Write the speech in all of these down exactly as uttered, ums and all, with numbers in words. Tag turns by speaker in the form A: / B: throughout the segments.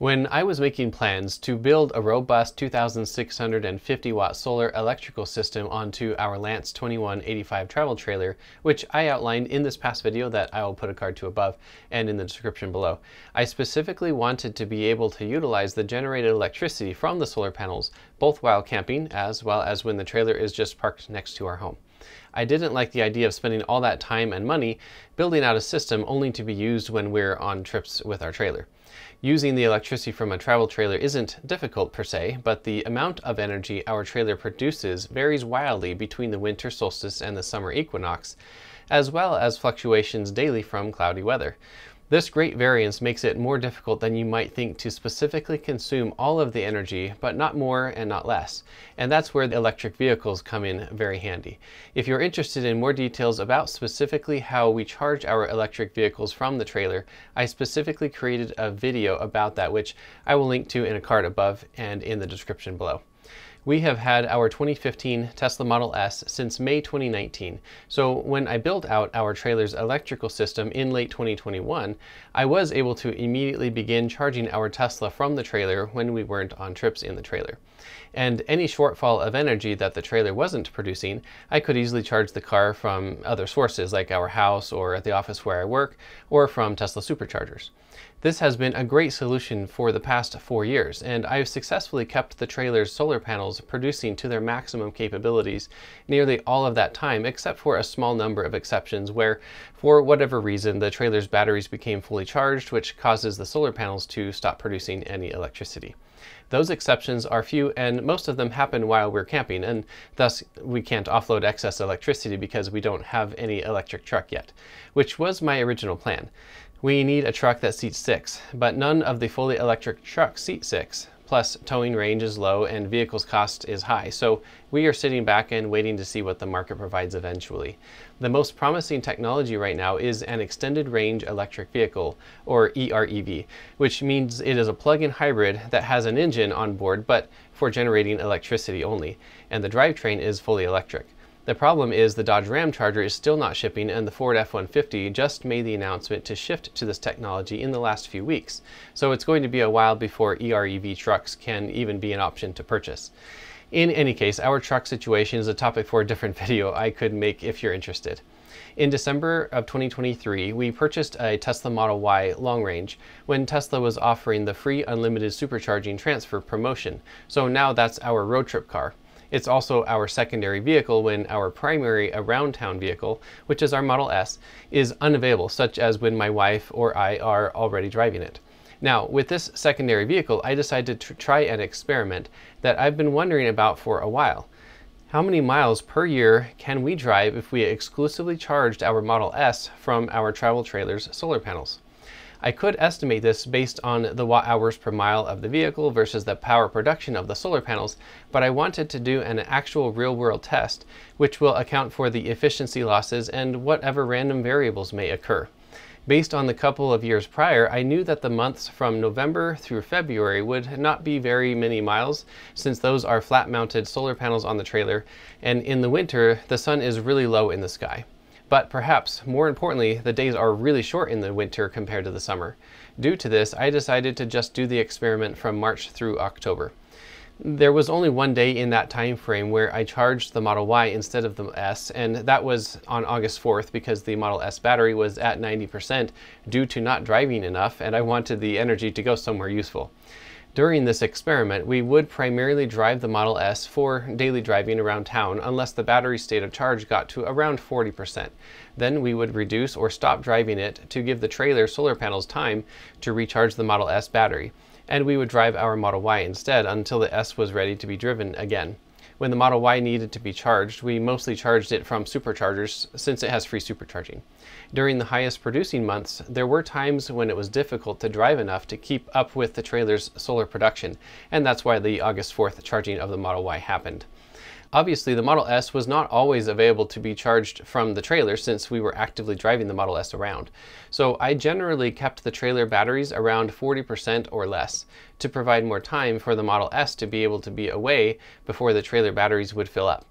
A: When I was making plans to build a robust two thousand six hundred fifty watt solar electrical system onto our Lance twenty-one eighty-five travel trailer, which I outlined in this past video that I will put a card to above and in the description below, I specifically wanted to be able to utilize the generated electricity from the solar panels, both while camping as well as when the trailer is just parked next to our home. I didn't like the idea of spending all that time and money building out a system only to be used when we're on trips with our trailer. Using the electricity from a travel trailer isn't difficult per se, but the amount of energy our trailer produces varies wildly between the winter solstice and the summer equinox, as well as fluctuations daily from cloudy weather. This great variance makes it more difficult than you might think to specifically consume all of the energy, but not more and not less. And that's where the electric vehicles come in very handy. If you're interested in more details about specifically how we charge our electric vehicles from the trailer, I specifically created a video about that, which I will link to in a card above and in the description below. We have had our twenty fifteen Tesla Model S since May twenty nineteen, so when I built out our trailer's electrical system in late twenty twenty-one, I was able to immediately begin charging our Tesla from the trailer when we weren't on trips in the trailer. And any shortfall of energy that the trailer wasn't producing, I could easily charge the car from other sources like our house or at the office where I work, or from Tesla superchargers. This has been a great solution for the past four years, and I've successfully kept the trailer's solar panels producing to their maximum capabilities nearly all of that time, except for a small number of exceptions where, for whatever reason, the trailer's batteries became fully charged, which causes the solar panels to stop producing any electricity. Those exceptions are few, and most of them happen while we're camping, and thus we can't offload excess electricity because we don't have any electric truck yet, which was my original plan. We need a truck that seats six, but none of the fully electric trucks seat six. Plus, towing range is low and vehicles cost is high, so we are sitting back and waiting to see what the market provides eventually. The most promising technology right now is an extended range electric vehicle, or E R E V, which means it is a plug-in hybrid that has an engine on board but for generating electricity only, and the drivetrain is fully electric. The problem is the Dodge Ram Charger is still not shipping, and the Ford F one fifty just made the announcement to shift to this technology in the last few weeks. So it's going to be a while before E R E V trucks can even be an option to purchase. In any case, our truck situation is a topic for a different video I could make if you're interested. In December of twenty twenty-three, we purchased a Tesla Model Y long range when Tesla was offering the free unlimited supercharging transfer promotion. So now that's our road trip car. It's also our secondary vehicle when our primary around town vehicle, which is our Model S, is unavailable, such as when my wife or I are already driving it. Now, with this secondary vehicle, I decided to try an experiment that I've been wondering about for a while. How many miles per year can we drive if we exclusively charged our Model S from our travel trailer's solar panels? I could estimate this based on the watt hours per mile of the vehicle versus the power production of the solar panels, but I wanted to do an actual real-world test, which will account for the efficiency losses and whatever random variables may occur. Based on the couple of years prior, I knew that the months from November through February would not be very many miles, since those are flat-mounted solar panels on the trailer, and in the winter, the sun is really low in the sky. But perhaps more importantly, the days are really short in the winter compared to the summer. Due to this, I decided to just do the experiment from March through October. There was only one day in that time frame where I charged the Model Y instead of the S, and that was on August fourth because the Model S battery was at ninety percent due to not driving enough, and I wanted the energy to go somewhere useful. During this experiment, we would primarily drive the Model S for daily driving around town unless the battery state of charge got to around forty percent. Then we would reduce or stop driving it to give the trailer solar panels time to recharge the Model S battery, and we would drive our Model Y instead until the S was ready to be driven again. When the Model Y needed to be charged, we mostly charged it from superchargers since it has free supercharging. During the highest producing months, there were times when it was difficult to drive enough to keep up with the trailer's solar production, and that's why the August fourth charging of the Model Y happened. Obviously, the Model S was not always available to be charged from the trailer since we were actively driving the Model S around. So I generally kept the trailer batteries around forty percent or less to provide more time for the Model S to be able to be away before the trailer batteries would fill up.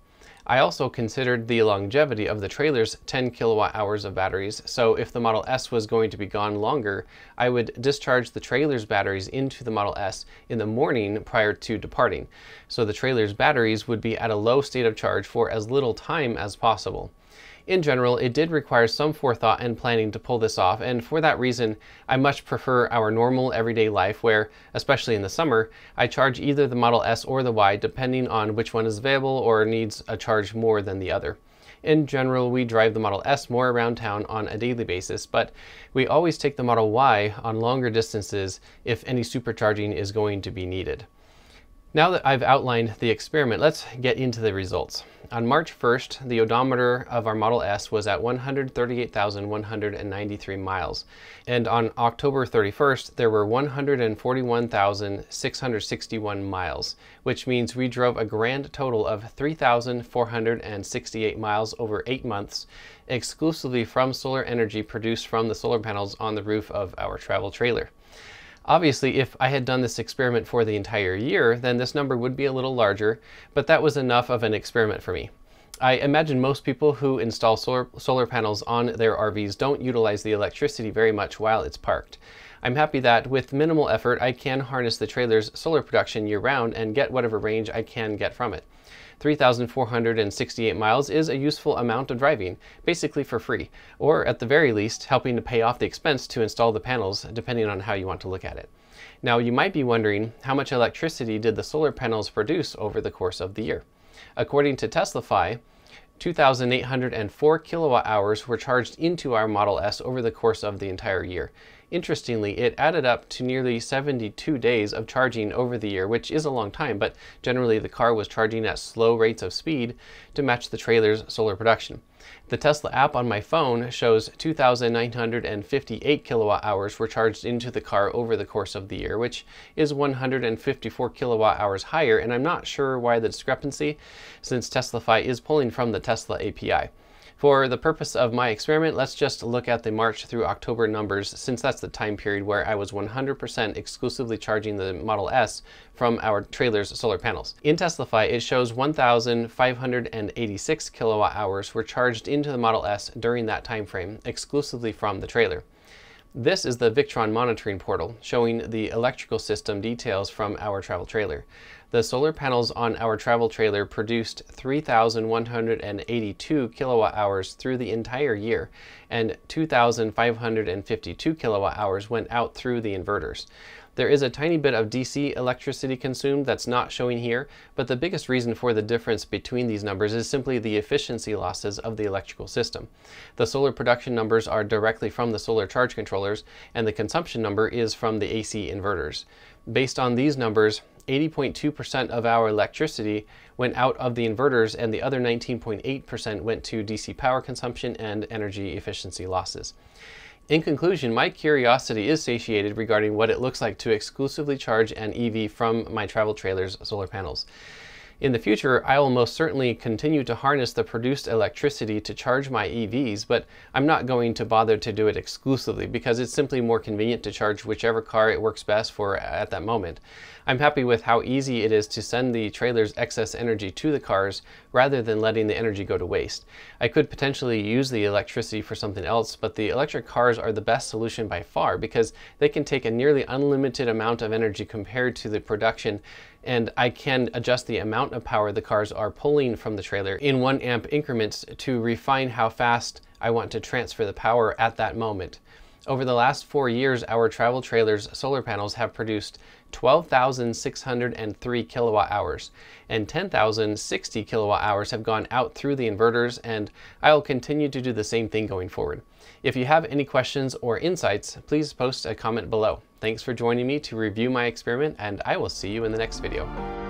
A: I also considered the longevity of the trailer's ten kilowatt hours of batteries, so if the Model S was going to be gone longer, I would discharge the trailer's batteries into the Model S in the morning prior to departing, so the trailer's batteries would be at a low state of charge for as little time as possible. In general, it did require some forethought and planning to pull this off, and for that reason, I much prefer our normal everyday life where, especially in the summer, I charge either the Model S or the Y depending on which one is available or needs a charge more than the other. In general, we drive the Model S more around town on a daily basis, but we always take the Model Y on longer distances if any supercharging is going to be needed. Now that I've outlined the experiment, let's get into the results. On March first, the odometer of our Model S was at one hundred thirty-eight thousand one hundred ninety-three miles, and on October thirty-first, there were one hundred forty-one thousand six hundred sixty-one miles, which means we drove a grand total of three thousand four hundred sixty-eight miles over eight months, exclusively from solar energy produced from the solar panels on the roof of our travel trailer. Obviously, if I had done this experiment for the entire year, then this number would be a little larger, but that was enough of an experiment for me. I imagine most people who install solar, solar panels on their R Vs don't utilize the electricity very much while it's parked. I'm happy that with minimal effort, I can harness the trailer's solar production year-round and get whatever range I can get from it. three thousand four hundred sixty-eight miles is a useful amount of driving, basically for free, or at the very least, helping to pay off the expense to install the panels, depending on how you want to look at it. Now, you might be wondering, how much electricity did the solar panels produce over the course of the year? According to Teslafy, two thousand eight hundred four kilowatt hours were charged into our Model S over the course of the entire year. Interestingly, it added up to nearly seventy-two days of charging over the year, which is a long time, but generally the car was charging at slow rates of speed to match the trailer's solar production. The Tesla app on my phone shows two thousand nine hundred fifty-eight kilowatt hours were charged into the car over the course of the year, which is one hundred fifty-four kilowatt hours higher, and I'm not sure why the discrepancy, since Teslafy is pulling from the Tesla A P I. For the purpose of my experiment, let's just look at the March through October numbers, since that's the time period where I was one hundred percent exclusively charging the Model S from our trailer's solar panels. In Teslafy, it shows one thousand five hundred eighty-six kilowatt hours were charged into the Model S during that time frame, exclusively from the trailer. This is the Victron monitoring portal, showing the electrical system details from our travel trailer. The solar panels on our travel trailer produced three thousand one hundred eighty-two kilowatt hours through the entire year, and two thousand five hundred fifty-two kilowatt hours went out through the inverters. There is a tiny bit of D C electricity consumed that's not showing here, but the biggest reason for the difference between these numbers is simply the efficiency losses of the electrical system. The solar production numbers are directly from the solar charge controllers, and the consumption number is from the A C inverters. Based on these numbers, eighty point two percent of our electricity went out of the inverters, and the other nineteen point eight percent went to D C power consumption and energy efficiency losses. In conclusion, my curiosity is satiated regarding what it looks like to exclusively charge an E V from my travel trailer's solar panels. In the future, I will most certainly continue to harness the produced electricity to charge my E Vs, but I'm not going to bother to do it exclusively because it's simply more convenient to charge whichever car it works best for at that moment. I'm happy with how easy it is to send the trailer's excess energy to the cars rather than letting the energy go to waste. I could potentially use the electricity for something else, but the electric cars are the best solution by far because they can take a nearly unlimited amount of energy compared to the production, and I can adjust the amount of power the cars are pulling from the trailer in one amp increments to refine how fast I want to transfer the power at that moment. Over the last four years, our travel trailer's solar panels have produced twelve thousand six hundred three kilowatt hours, and ten thousand sixty kilowatt hours have gone out through the inverters, and I will continue to do the same thing going forward. If you have any questions or insights, please post a comment below. Thanks for joining me to review my experiment, and I will see you in the next video.